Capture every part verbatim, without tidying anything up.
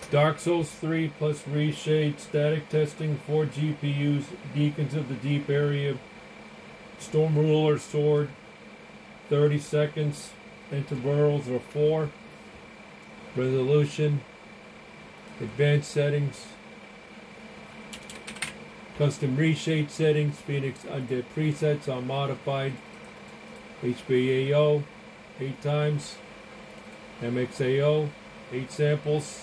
Dark Souls three plus Reshade, static testing, four G P Us, Deacons of the Deep area, Storm Ruler sword, thirty seconds, intervals are four, resolution, advanced settings, custom Reshade settings, Phoenix Undead presets are modified, H B A O, eight times, M X A O, eight samples.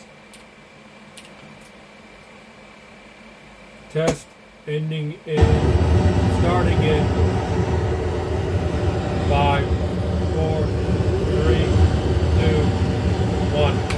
Test ending in, starting in five, four, three, two, one.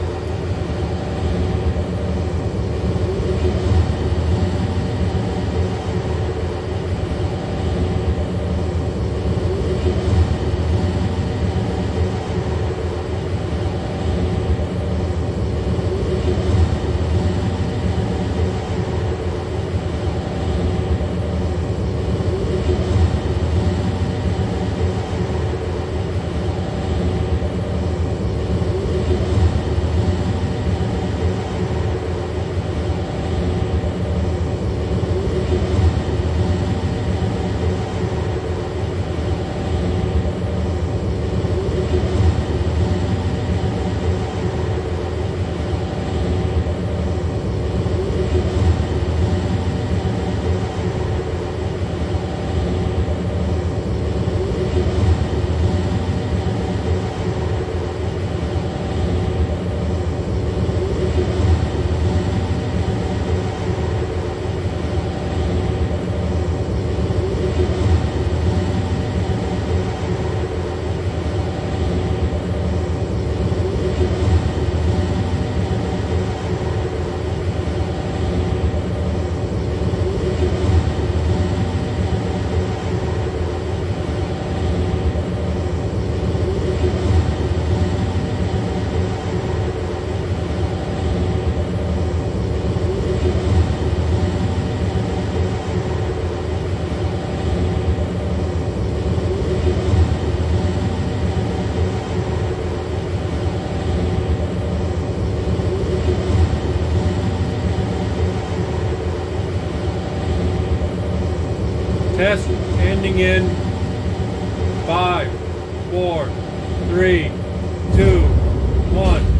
Test ending in five, four, three, two, one.